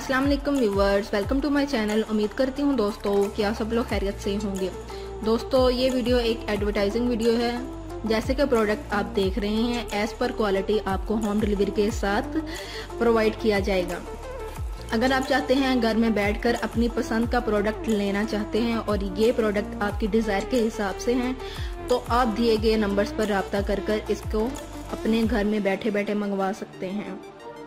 अस्सलाम वालेकुम viewers, welcome to my channel. उम्मीद करती हूँ दोस्तों कि आप सब लोग खैरियत से होंगे। दोस्तों ये वीडियो एक एडवर्टाइजिंग वीडियो है। जैसे कि प्रोडक्ट आप देख रहे हैं एज पर क्वालिटी आपको होम डिलीवरी के साथ प्रोवाइड किया जाएगा। अगर आप चाहते हैं घर में बैठकर अपनी पसंद का प्रोडक्ट लेना चाहते हैं और ये प्रोडक्ट आपकी डिज़ायर के हिसाब से हैं, तो आप दिए गए नंबर्स पर रब्ता कर इसको अपने घर में बैठे बैठे मंगवा सकते हैं।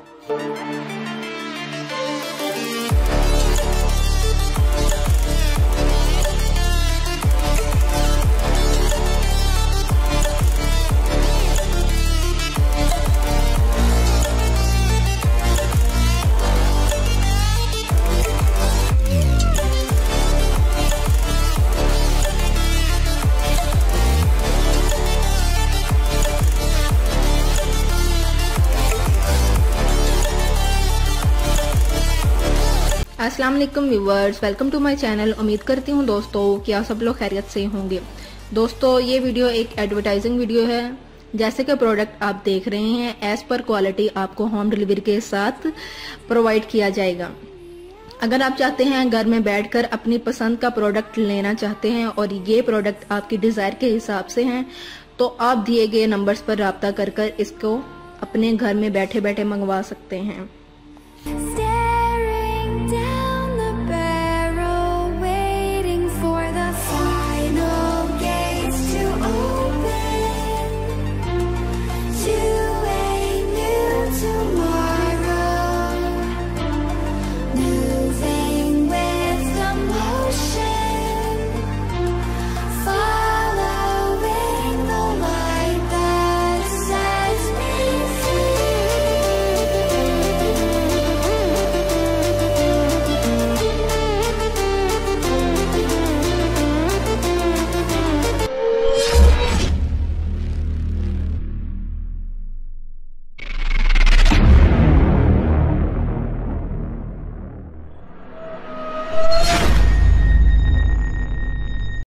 अस्सलाम वालेकुम viewers, welcome to my channel. उम्मीद करती हूँ दोस्तों कि आप सब लोग खैरियत से होंगे। दोस्तों ये वीडियो एक एडवर्टाइजिंग वीडियो है। जैसे कि प्रोडक्ट आप देख रहे हैं एज पर क्वालिटी आपको होम डिलीवरी के साथ प्रोवाइड किया जाएगा। अगर आप चाहते हैं घर में बैठकर अपनी पसंद का प्रोडक्ट लेना चाहते हैं और ये प्रोडक्ट आपकी डिज़ायर के हिसाब से हैं, तो आप दिए गए नंबर्स पर रब्ता कर इसको अपने घर में बैठे बैठे मंगवा सकते हैं।